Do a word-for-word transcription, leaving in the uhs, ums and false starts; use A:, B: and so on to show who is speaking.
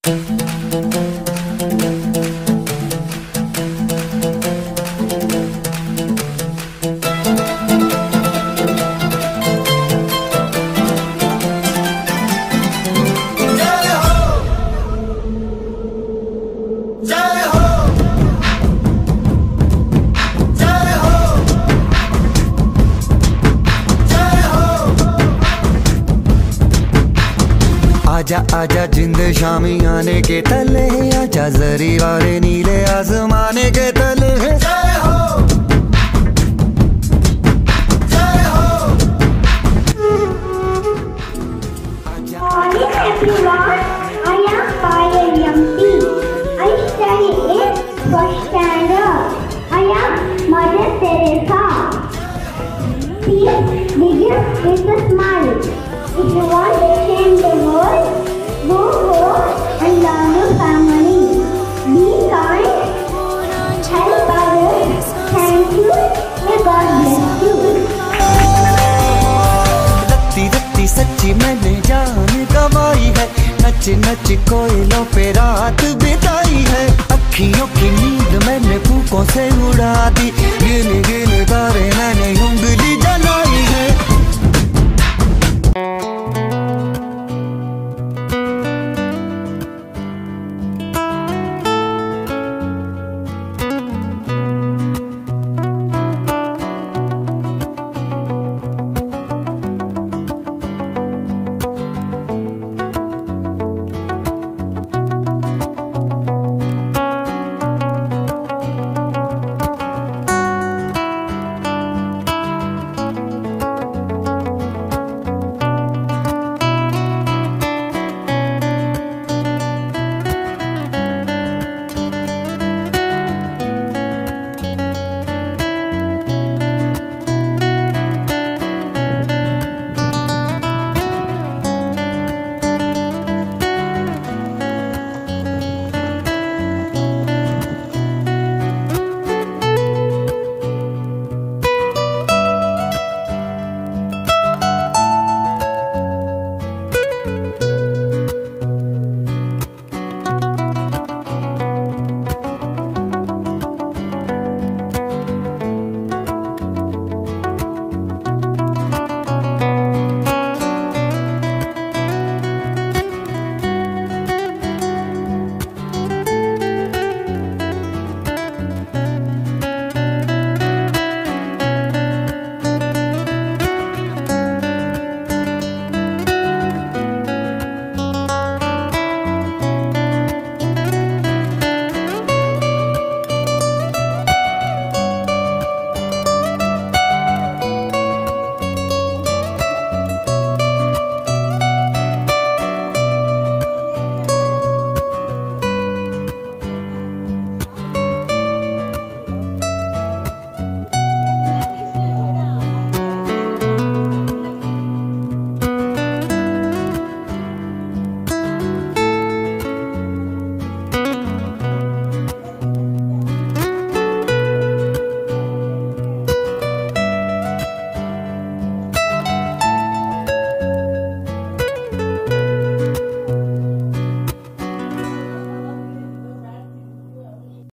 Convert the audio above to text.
A: आजा आजा जिंद शामी आने के तले, आजा जरी वाले नीले आसमाने के तले। जय हो जय हो।
B: Morning everyone, I am Payal M P. I study in first standard. I am Mother Teresa. Peace begins with a smile. If you want to change the world, go home and love your family. Be kind, help others. Thank you. May God bless you.
A: रत्ती रत्ती सच्ची मैंने जान गवाई है, नच नच कोयलों पे रात बिताई है। अखियों की नींद मैंने फूकों से उड़ा दी, गिन गिन तारे मैंने उंगली जलाई।